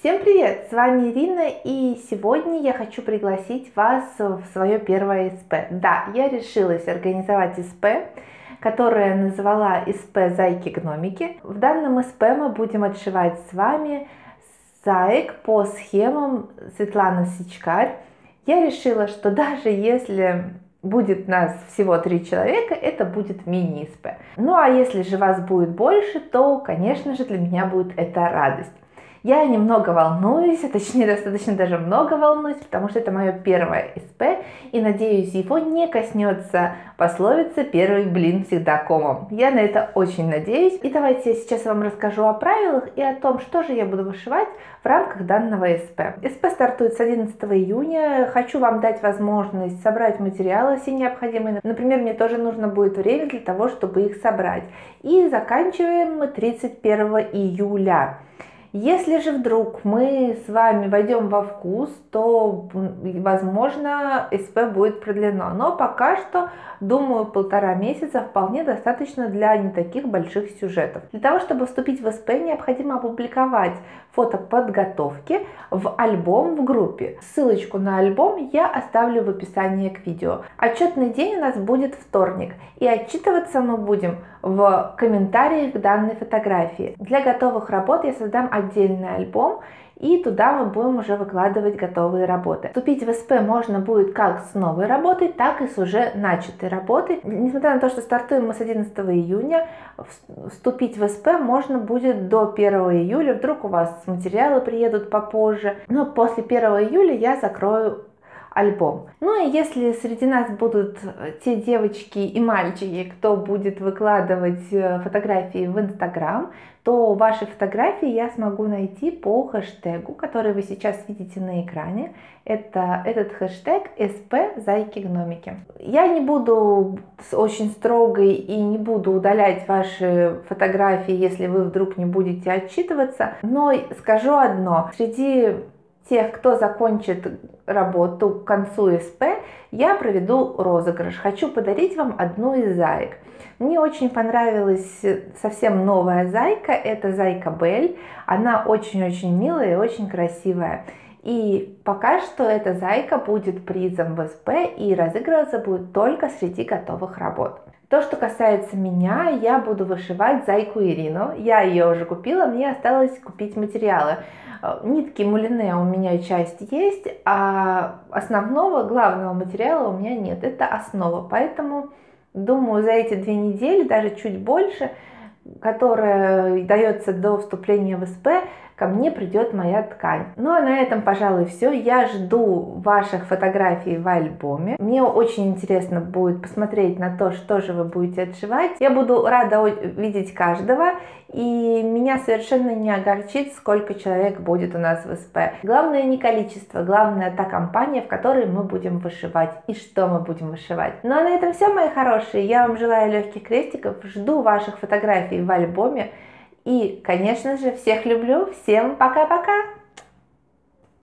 Всем привет! С вами Ирина, и сегодня я хочу пригласить вас в свое первое СП. Да, я решилась организовать СП, которое назвала СП «Зайки-гномики». В данном СП мы будем отшивать с вами заек по схемам Светланы Сичкарь. Я решила, что даже если будет нас всего 3 человека, это будет мини-СП. Ну а если же вас будет больше, то, конечно же, для меня будет это радость. Я немного волнуюсь, а точнее достаточно даже много волнуюсь, потому что это мое первое СП, и надеюсь, его не коснется пословица «первый блин всегда комом». Я на это очень надеюсь. И давайте я сейчас вам расскажу о правилах и о том, что же я буду вышивать в рамках данного СП. СП стартует с 11 июня. Хочу вам дать возможность собрать материалы все необходимые. Например, мне тоже нужно будет время для того, чтобы их собрать. И заканчиваем мы 31 июля. Если же вдруг мы с вами войдем во вкус, то, возможно, СП будет продлено. Но пока что, думаю, 1,5 месяца вполне достаточно для не таких больших сюжетов. Для того, чтобы вступить в СП, необходимо опубликовать фото подготовки в альбом в группе. Ссылочку на альбом я оставлю в описании к видео. Отчетный день у нас будет вторник, и отчитываться мы будем в комментариях к данной фотографии. Для готовых работ я создам отдельный альбом, и туда мы будем уже выкладывать готовые работы. Вступить в СП можно будет как с новой работой, так и с уже начатой работой. Несмотря на то, что стартуем мы с 11 июня, вступить в СП можно будет до 1 июля. Вдруг у вас материалы приедут попозже. Но после 1 июля я закрою альбом. Ну и если среди нас будут те девочки и мальчики, кто будет выкладывать фотографии в Инстаграм, то ваши фотографии я смогу найти по хэштегу, который вы сейчас видите на экране. Это этот хэштег СП «Зайки-гномики». Я не буду очень строгой и не буду удалять ваши фотографии, если вы вдруг не будете отчитываться, но скажу одно: среди тех, кто закончит работу к концу СП, я проведу розыгрыш. Хочу подарить вам одну из заек. Мне очень понравилась совсем новая зайка, это зайка Бель. Она очень-очень милая и очень красивая. И пока что эта зайка будет призом в СП, и разыгрываться будет только среди готовых работ. То, что касается меня, я буду вышивать зайку Ирину. Я ее уже купила, мне осталось купить материалы. Нитки мулине у меня часть есть, а основного, главного материала у меня нет. Это основа, поэтому думаю, за эти 2 недели, даже чуть больше, которая дается до вступления в СП, ко мне придет моя ткань. Ну а на этом, пожалуй, все. Я жду ваших фотографий в альбоме. Мне очень интересно будет посмотреть на то, что же вы будете отшивать. Я буду рада видеть каждого, и меня совершенно не огорчит, сколько человек будет у нас в СП. Главное не количество, главное та компания, в которой мы будем вышивать и что мы будем вышивать. Ну а на этом все, мои хорошие. Я вам желаю легких крестиков, жду ваших фотографий в альбоме. И, конечно же, всех люблю. Всем пока-пока!